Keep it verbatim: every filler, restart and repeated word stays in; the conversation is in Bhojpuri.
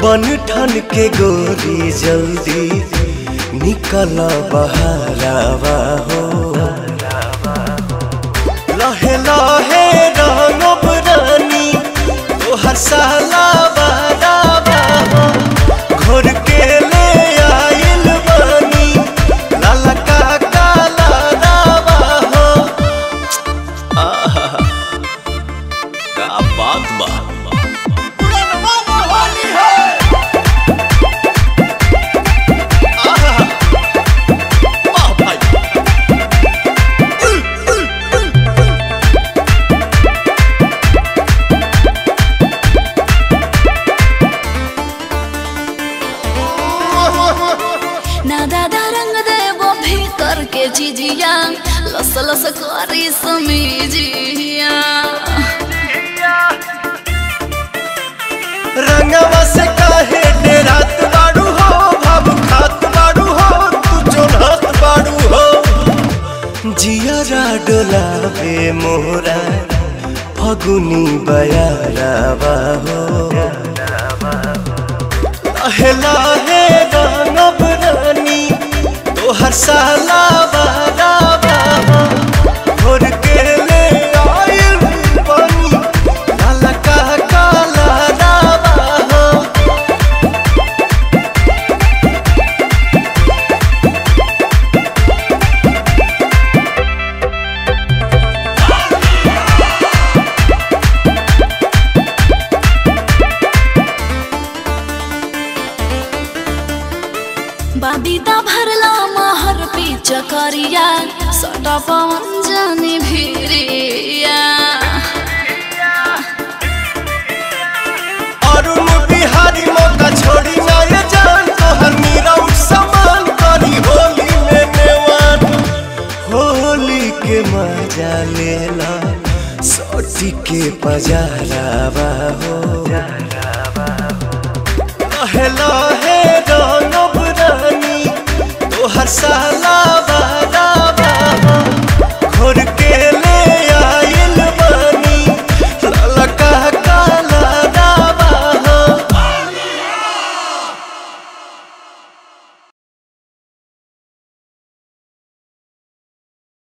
बन ठन के गोरी जल्दी निकल बहरावा हो। लहे लहे रंगब रानी तोहर साला बहरावा हो। घोर के ले आइल बानी लाला का काला रावा हो। आहा का बात बा। ना दादा रंग दे वो भी करके जीजिया लस लस करी समीजिया। रंगवा से काहे डेरात बाड़ू हो। भाव खात बाड़ू हो तू जोनहत बाड़ू हो। जियरा डोलावे मोरा फगुनी बयारावा हो। लहे लहे रंगब रानी तोहर साला बहरावा हो। घोर के ले आइल बानी लाला का काला रावा हो। बादीदा भरला महर पी चकरिया सटा पवन जानी भिरिया। अरुण बिहारी मौका छोड़ी ना ये जान तोहर मीरा समान करी होली में नेवान। होली के मजा लेला सोटी के पजारावा हो। लहे लहे रंगब रानी तोहर साला